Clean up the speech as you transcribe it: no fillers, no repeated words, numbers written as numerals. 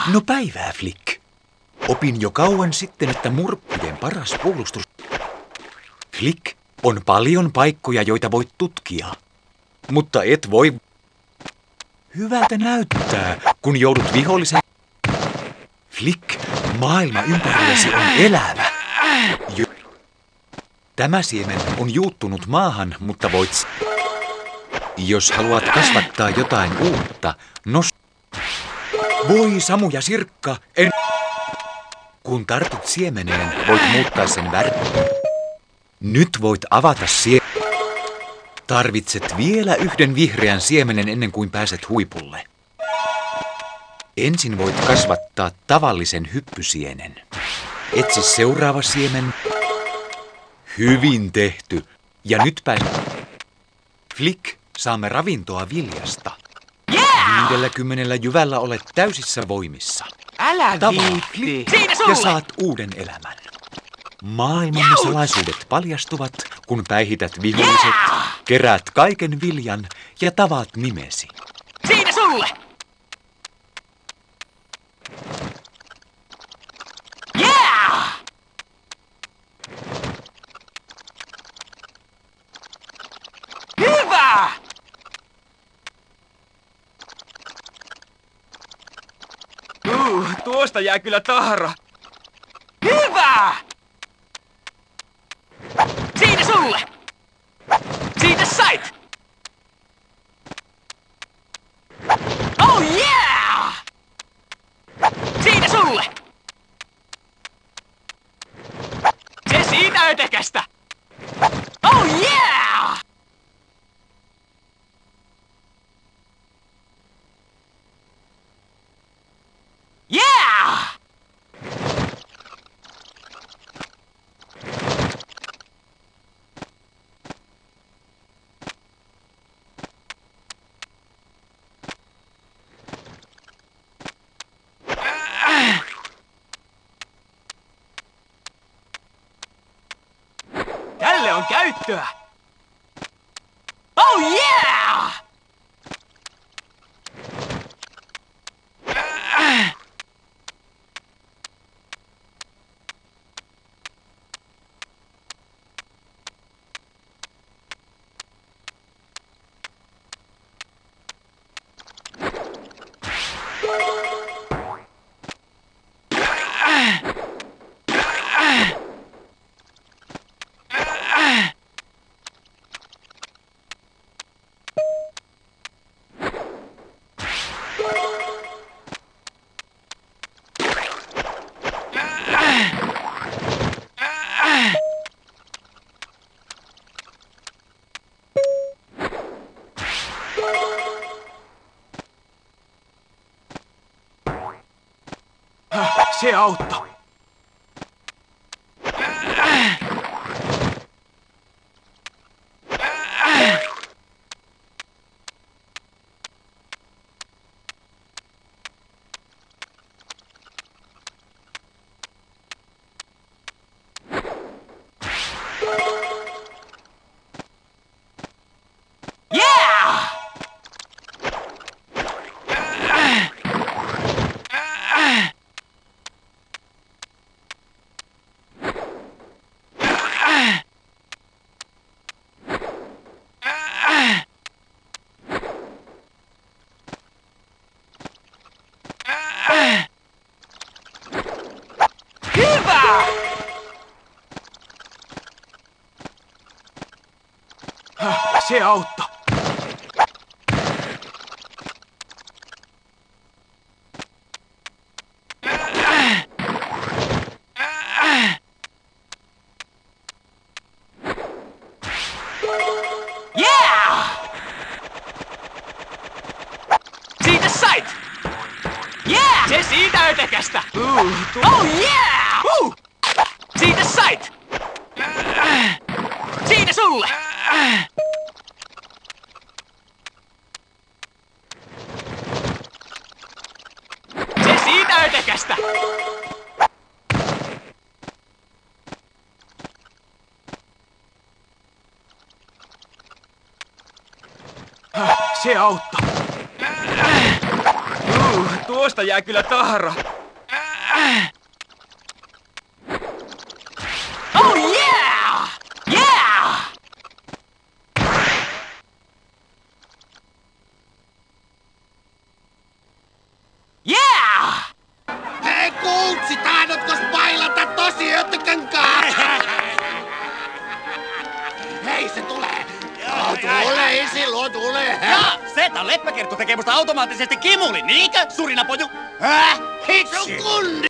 No päivää, Flick. Opin jo kauan sitten, että murkkujen paras puolustus... Flick, on paljon paikkoja, joita voit tutkia. Mutta et voi... Hyvältä näyttää, kun joudut vihollisen... Flick, maailma ympärilläsi on elävä. Tämä siemen on juuttunut maahan, mutta voit... Jos haluat kasvattaa jotain uutta, Voi Samu ja Sirkka, Kun tartut siemeneen, voit muuttaa sen värin. Nyt voit avata Tarvitset vielä yhden vihreän siemenen ennen kuin pääset huipulle. Ensin voit kasvattaa tavallisen hyppysienen. Etsi seuraava siemen. Hyvin tehty. Ja nyt Flick, saamme ravintoa viljasta. 50 jyvällä olet täysissä voimissa. Älä viitti. Ja saat uuden elämän. Maailmamme salaisuudet paljastuvat, kun päihität viholliset, keräät kaiken viljan ja tavaat nimesi. Siinä sulle! Hyvä! Tuosta jää kyllä tahra. Hyvä! Siinä sulle! Siitä sait! Oh yeah! Siinä sulle! Se siitä ötekästä! Oh yeah! Yeah! Tälle on käyttöä! Oh yeah! Se auttoi. Hyvä! Se auttoi. Siitä sait! Se siitä ötekästä! Oh yeah! Siitä sait! Siitä sulle! Se siitä ötekästä! Se auttoi. Tuosta jää kyllä tahra. Oh yeah! Yeah! Yeah! Hei kuutsi, tahdotkos bailata tosi ötykänkaan? Hei, se tulee! Joo, tulee, silloin tulee! Ja, Zeta leppäkerttu tekee musta automaattisesti kimulin, niinkö, surinapoju? Hitsu kundi!